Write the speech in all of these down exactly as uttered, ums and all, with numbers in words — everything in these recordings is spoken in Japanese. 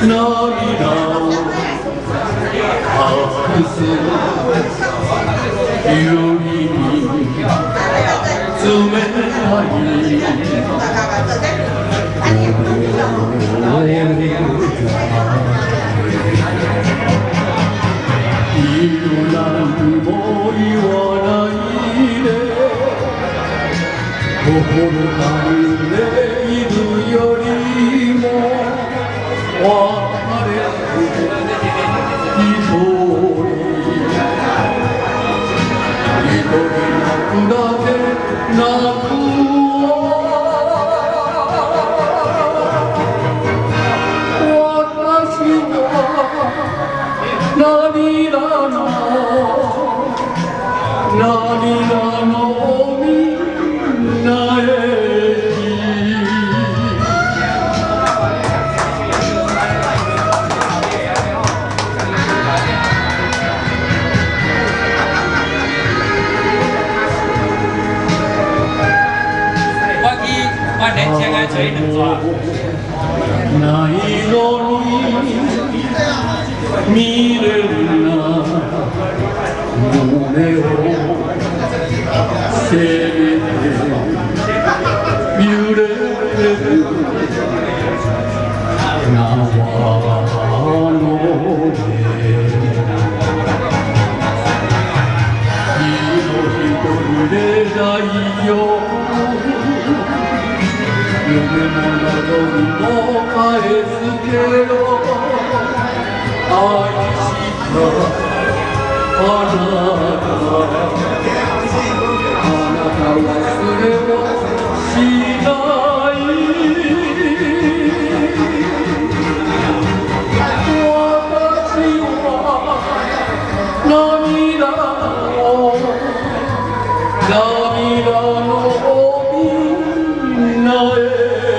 涙を隠す指に冷たい言うなんも言わないで心かんでいるよりも別れて一人一人泣くだけ泣く私は涙の涙のみんなへないのに見れるな胸をせめて揺れる縄の上一人でないよ夢も望みも返すけど愛したあなたあなた忘れもしない私は涙の涙のみんなへ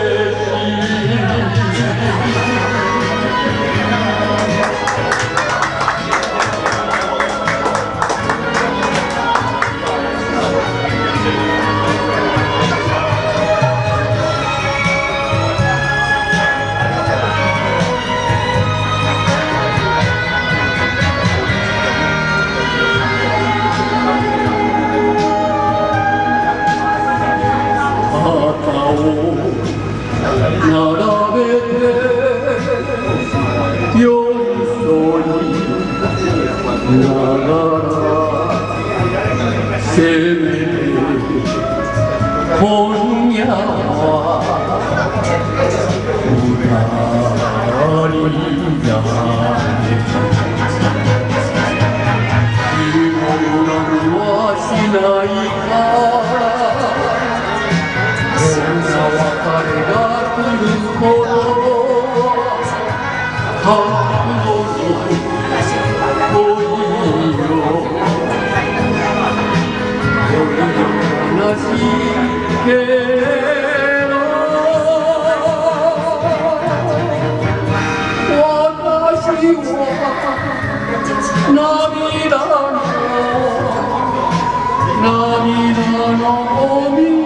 並べて寄り添いながらせめて今夜は二人だけ今恨みはしないかこんな別れが来るほど覚悟の恋よ悲しいけれど私は涙の涙の海